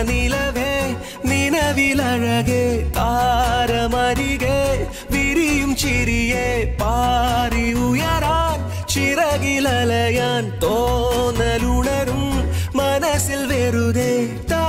നിലവേ നിലവിലഴകെ താരമരികെ വിരിയും ചിരിയെ പാറി ഉയരാൻ ചിറകിലലയാൻ തോന്നലുണരും മനസ്സിൽ വെറുതെ